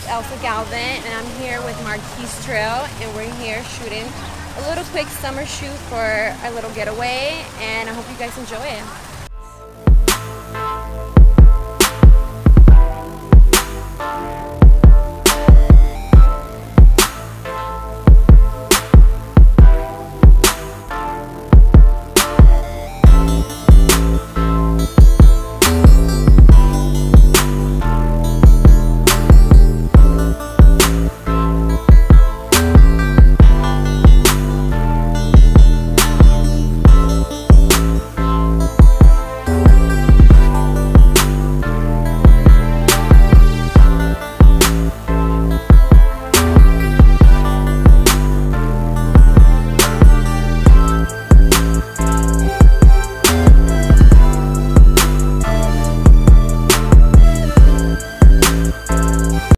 Elsa Galvan, and I'm here with MarQuis Trill, and we're here shooting a little quick summer shoot for our little getaway, and I hope you guys enjoy it.